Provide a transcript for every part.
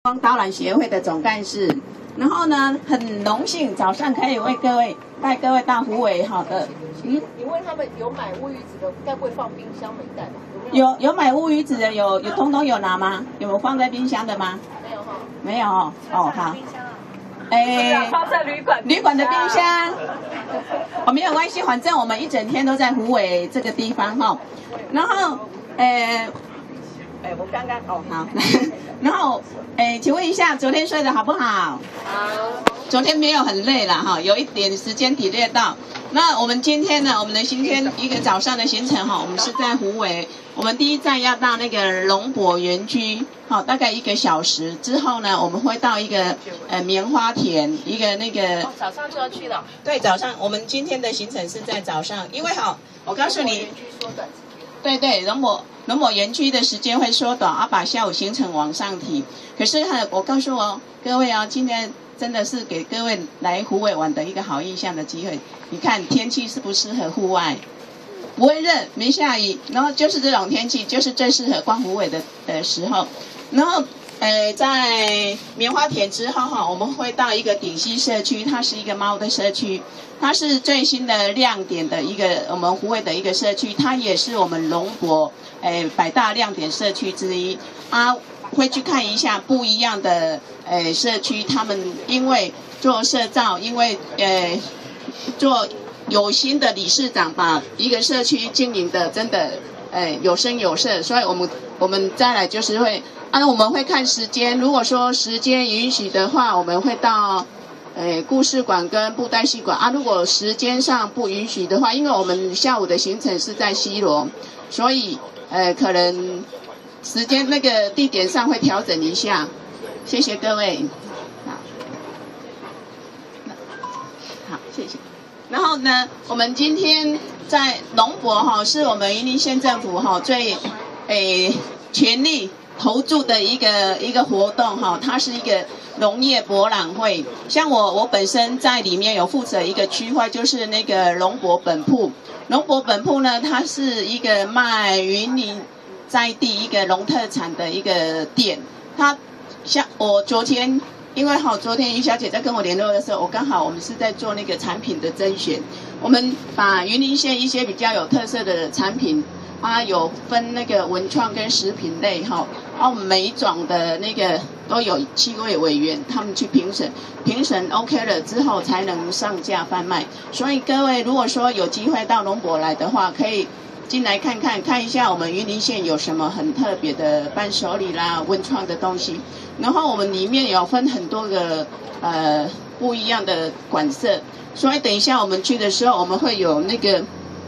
导览协会的总干事，然后呢，很荣幸早上可以为各位带各位到虎尾好的。 你问他们有买乌鱼子的，该不会放冰箱没带吧？ 有买乌鱼子的，有通通有拿吗？有没有放在冰箱的吗？ 没有哈。 没有哦。哦好。 放在旅馆的冰箱。哦没有关系，反正我们一整天都在虎尾这个地方哈。然后我刚刚好，然后请问一下，昨天睡得好不好？好。昨天没有很累了哈，有一点时间体略到。那我们今天呢，我们的今天一个早上的行程哈，我们是在虎尾，我们第一站要到那个龙博园区，好，大概1个小时之后呢，我们会到一个棉花田，一个那个。 早上就要去了。 对，早上我们今天的行程是在早上，因为好，我告诉你。对，龙博园区的时间会缩短，把下午行程往上提。可是我告诉各位今天真的是给各位来虎尾玩的一个好印象的机会。你看天气适不适合户外？不会热，没下雨，然后就是这种天气，就是最适合逛虎尾的时候。然后在棉花田之后我们会到一个顶溪社区，它是一个猫的社区，它是最新的亮点的一个我们虎尾的一个社区，它也是我们龙博100大亮点社区之一会去看一下不一样的社区，他们因为做社造，因为做有心的理事长把一个社区经营的真的有声有色，所以我们再来就是会我们会看时间，如果说时间允许的话，我们会到故事馆跟布袋戏馆如果时间上不允许的话，因为我们下午的行程是在西螺，所以可能时间那个地点上会调整一下。谢谢各位。好，谢谢。然后呢，我们今天在龙博是我们云林县政府最全力投注的一个活动它是一个农业博览会。像我本身在里面有负责一个区块，就是那个龙博本铺。龙博本铺呢，它是一个卖云林在地一个农特产的一个店。它像我昨天，因为昨天于小姐在跟我联络的时候，我们是在做那个产品的甄选，我们把云林县一些比较有特色的产品有分那个文创跟食品类我们每一种的那个都有7位委员，他们去评审 OK 了之后才能上架贩卖。所以各位如果说有机会到龙博来的话，可以进来看一下我们云林县有什么很特别的伴手礼啦、文创的东西。然后我们里面有分很多个不一样的馆舍，所以等一下我们去的时候，我们会有那个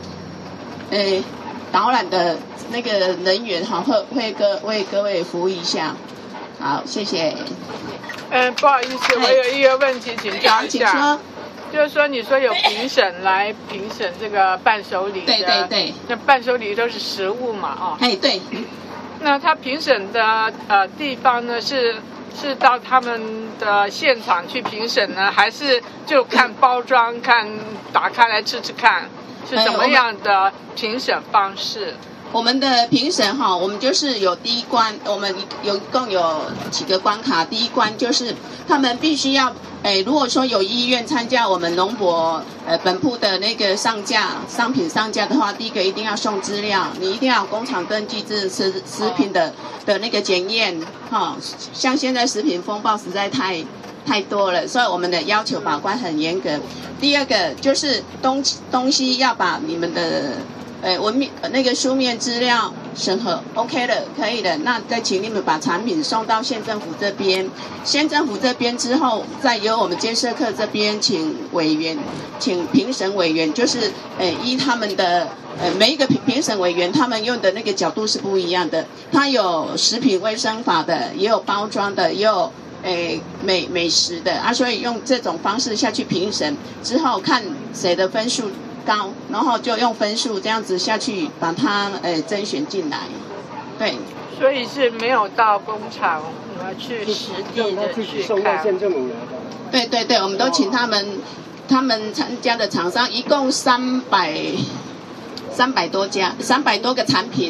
导览的那个人员会为各位服务一下。好，谢谢。 不好意思，我有一个问题请教一下。 请说。 就是说，你说有评审来评审这个伴手礼的， 对， 那伴手礼都是食物嘛， 对。 那他评审的地方呢，是到他们的现场去评审呢，还是就看包装，看打开来吃看，是怎么样的评审方式？ 我们的评审我们就是有第一关，我们共有几个关卡。第一关就是他们必须要如果说有意愿参加我们龙博本铺的那个商品上架的话，第一个一定要送资料，你一定要有工厂登记制食品的那个检验像现在食品风暴实在太多了，所以我们的要求把关很严格。第二个就是东西要把你们的那个书面资料审核 OK 了，可以了，那再请你们把产品送到县政府这边。县政府这边之后，再由我们建设科这边请评审委员，就是依他们的每一个评审委员他们用的那个角度是不一样的。他有食品卫生法的，也有包装的，也有美食的所以用这种方式下去评审之后，看谁的分数高，然后就用分数这样子下去把它甄选进来。对， 所以是没有到工厂去实地的去看。 对，我们都请他们参加的厂商一共300多家，300多个产品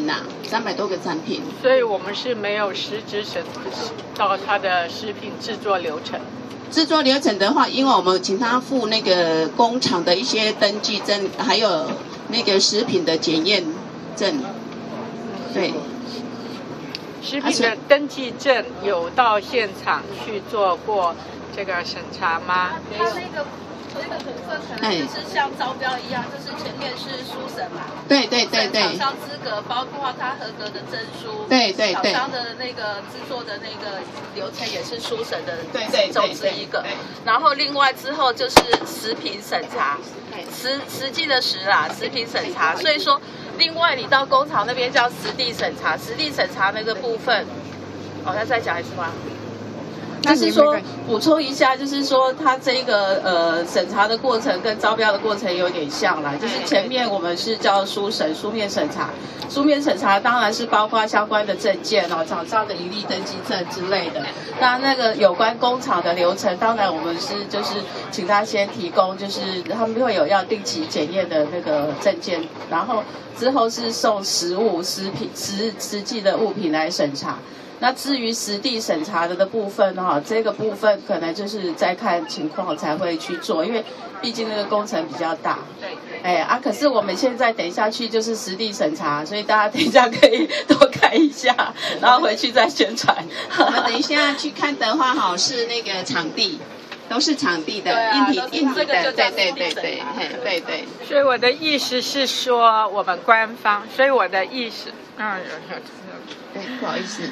300多个产品。 所以我们是没有实质审到它的食品制作流程。 制作流程的话，因为我们请他付那个工厂的一些登记证，还有那个食品的检验证。对。 食品的登记证有到现场去做过这个审查吗？ 它那个部分可能就是像招标一样，就是前面是书审嘛。 对对对对。 厂商资格包括他合格的证书。 对对对。 厂商的那个制作的那个流程也是书审的其中之一个。然后另外之后就是食品审查，实际的实啦，食品审查。所以说，另外你到工厂那边叫实地审查，实地审查那个部分，要再讲一次吗？就是说补充一下，就是说它这个审查的过程跟招标的过程有点像啦，就是前面我们是叫书面审查，书面审查当然是包括相关的证件哦，厂商的营利登记证之类的。那个有关工厂的流程，当然我们是就是请他先提供，就是他们会有要定期检验的那个证件，然后之后是送实际的物品来审查。那至于实地审查的部分哈，这个部分可能就是再看情况才会去做，因为毕竟那个工程比较大。对。可是我们现在等一下去就是实地审查，所以大家等一下可以多看一下，然后回去再宣传。 我们等一下去看的话哈，是那个场地。都是场地的，硬体的，对。 所以我的意思是说，我们官方，所以我的意思， 对，不好意思。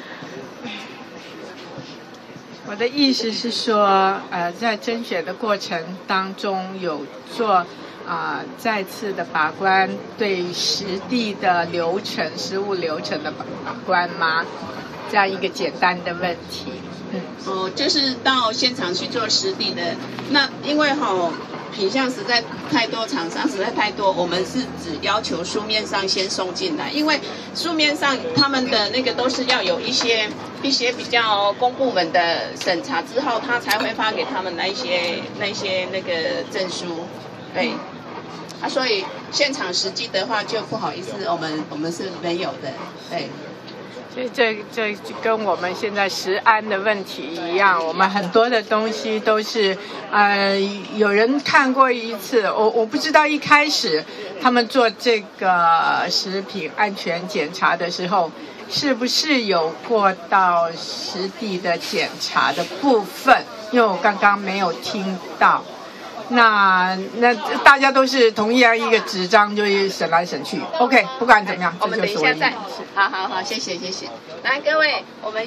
我的意思是说，在甄选的过程当中有做再次的把关，对实地的流程、实务流程的把关吗？这样一个简单的问题。 就是到现场去做实地的。那因为品项实在太多，厂商实在太多，我们是只要求书面上先送进来，因为书面上他们的那个都是要有一些比较公部门的审查之后，他才会发给他们那些那个证书。对。所以现场实际的话就不好意思，我们是没有的。对。 所以这跟我们现在食安的问题一样，我们很多的东西都是，有人看过一次，我不知道一开始他们做这个食品安全检查的时候，是不是有过到实地的检查的部分，因为我刚刚没有听到。那大家都是同样一个纸张，就审来审去。OK， 不管怎么样， 我们等一下再。好，谢谢。来，各位，我们。